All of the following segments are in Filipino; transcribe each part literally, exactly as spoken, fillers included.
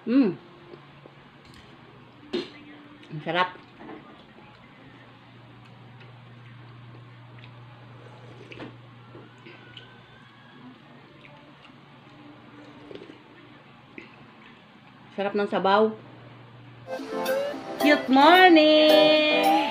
Hmm, sarap. Sarap ng sabaw. Good morning!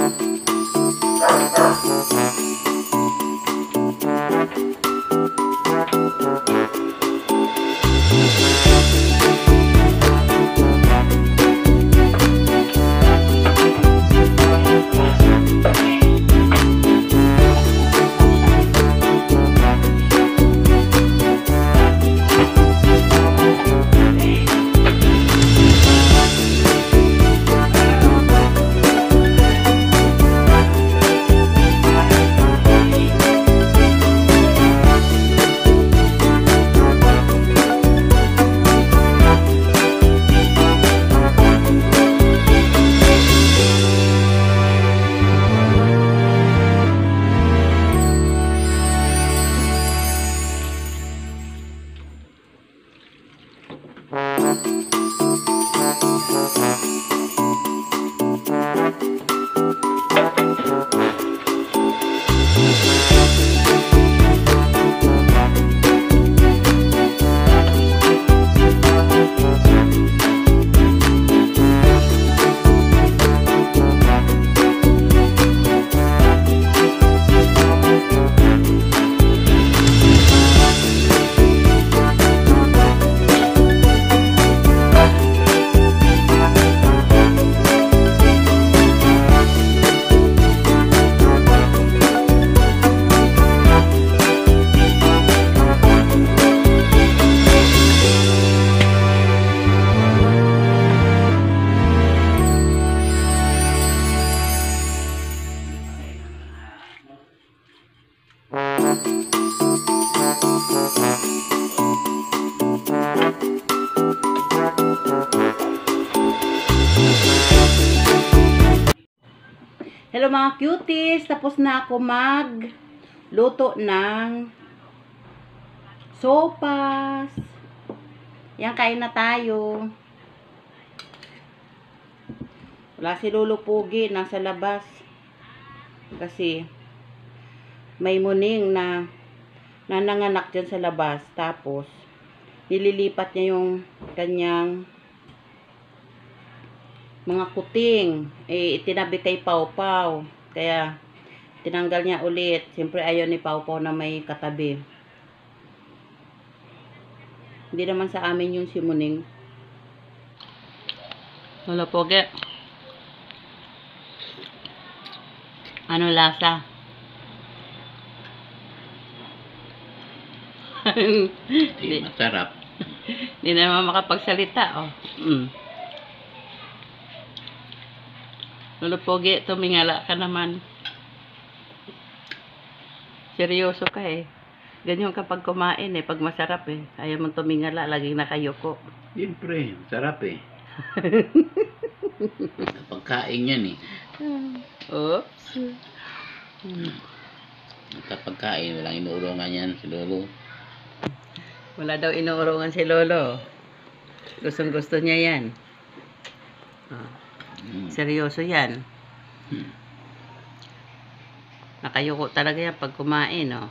Hello mga cuties, tapos na ako magluto ng sopas. Yan, kain na tayo. Wala si Lolo Pugi, nasa labas. Kasi may muning na nananganak dyan sa labas. Tapos nililipat niya yung kanyang mga kuting, eh, itinabi kay Pau Pau. Kaya, tinanggal niya ulit. Siyempre, ayaw ni Pau Pau na may katabi. Hindi naman sa amin yung si Muning. Wala pogi. Ano lasa? Hindi masarap. Hindi naman makapagsalita, oh. Mm. Lolo Pogi, tumingala ka naman. Seryoso ka eh. Ganyan kapag kumain eh, pag masarap eh. Ayaw mong tumingala, laging nakayuko. Siyempre, masarap eh. Pagkain yan eh. Oops. Kapag kain, walang inuurungan yan si Lolo. Wala daw inuurungan si Lolo. Gustong gusto niya yan. Oh. Mm. Seryoso yan. Hmm. Nakayuko talaga yan pag kumain, oh.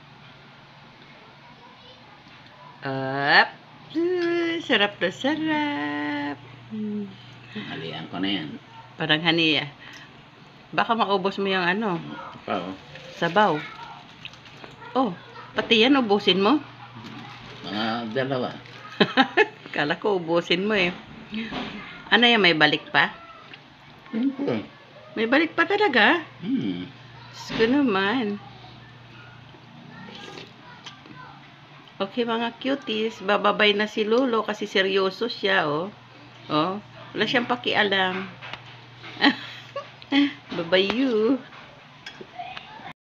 Up. Sarap na sarap. Halian ko na yan. Parang haniya. Baka maubos mo yung ano, Pa, oh. sabaw. Oh, pati yan ubusin mo. Mga dalawa. Kala ko ubusin mo eh. Ano yan, may balik pa? Siyempre. May balik pa talaga? Hmm. Diyos ko naman. Okay mga cuties, bababay na si Lolo kasi seryoso siya, oh. Oh, wala siyang pakialam. Bye-bye you.